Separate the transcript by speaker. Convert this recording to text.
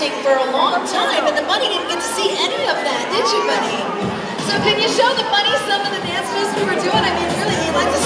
Speaker 1: dancing for a long time, and the bunny didn't get to see any of that, did you, Bunny? So can you show the bunny some of the dance moves we were doing? I mean, really, he'd like to